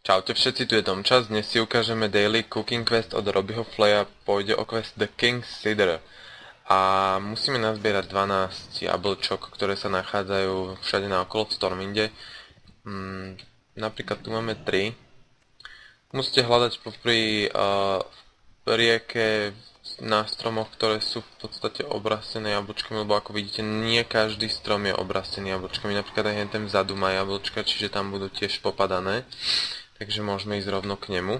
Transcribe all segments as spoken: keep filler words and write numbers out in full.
Čaute všetci, tu je Tomčas, dnes si ukážeme Daily Cooking Quest od Robbieho Flaya, pôjde o quest The King's Cider. A musíme nazbierať dvanásť jablčok, ktoré sa nachádzajú všade naokolo v Stormwinde. Hmm, napríklad tu máme tri. Musíte hľadať popri uh, v rieke na stromoch, ktoré sú v podstate obrastené jablčkami, lebo ako vidíte, nie každý strom je obrastený jablčkami. Napríklad aj ten vzadu má jablčka, čiže tam budú tiež popadané. Takže môžeme ísť rovno k nemu.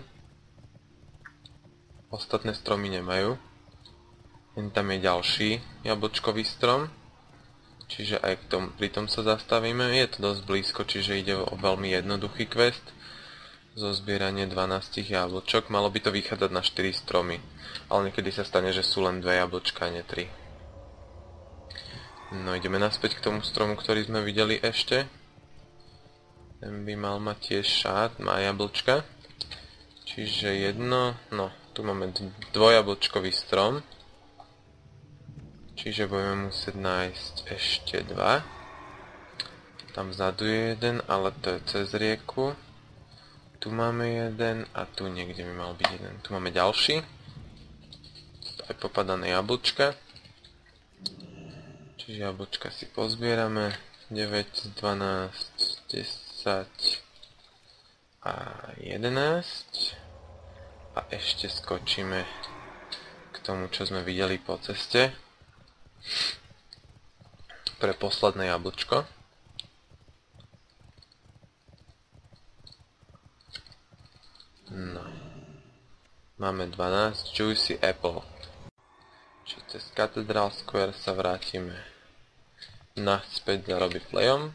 Ostatné stromy nemajú. Jen tam je ďalší jablčkový strom. Čiže aj k tom, pri tom sa zastavíme. Je to dosť blízko, čiže ide o veľmi jednoduchý quest. Zozbieranie dvanásť jablčok. Malo by to vychádzať na štyri stromy. Ale niekedy sa stane, že sú len dve jablčka, a nie tri. No ideme naspäť k tomu stromu, ktorý sme videli ešte. Ten by mal mať tiež šát, má jablčka. Čiže jedno, no, tu máme dvojablčkový strom. Čiže budeme musieť nájsť ešte dva. Tam vzadu je jeden, ale to je cez rieku. Tu máme jeden a tu niekde by mal byť jeden. Tu máme ďalší. Aj popadané jablčka. Čiže jablčka si pozbierame. deväť, dvanásť, desať a jedenásť. A ešte skočíme k tomu, čo sme videli po ceste. Pre posledné jablčko. No. Máme dvanásť Juicy Apple. Čiže cez Cathedral Square sa vrátime naspäť za Robbie Flayom.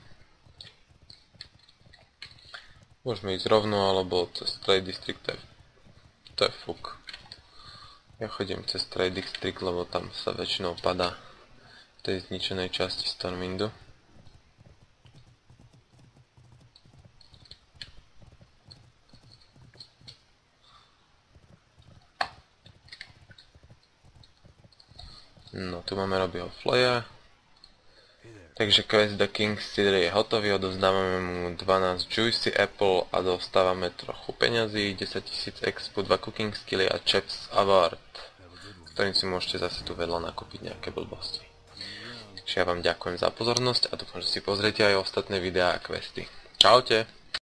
Môžeme ísť rovno, alebo cez Trade District, to je, to je fuk. Ja chodím cez Trade District, lebo tam sa väčšinou padá v tej zničenej časti Stormwindu. No, tu máme Robbieho Flaya. Takže quest The King's Cider je hotový, odovzdávame mu dvanásť Juicy Apple a dostávame trochu peňazí, desaťtisíc expu, dva cooking skilly a Chef's Award, ktorým si môžete zase tu vedľa nakúpiť nejaké blbosti. Takže ja vám ďakujem za pozornosť a dúfam, že si pozriete aj ostatné videá a questy. Čaute!